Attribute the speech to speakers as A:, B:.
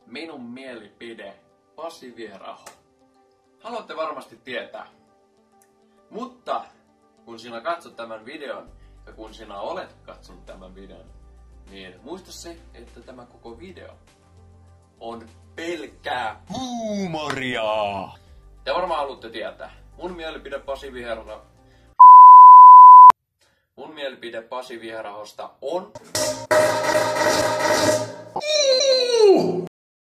A: minun mielipide Pasi Vieraho. Haluatte varmasti tietää. Mutta kun sinä katsot tämän videon ja kun sinä olet katsonut tämän videon, niin muista se, että tämä koko video on pelkkää huumoria. Te varmaan haluatte tietää. Mun mielipide Pasi Vierahosta on...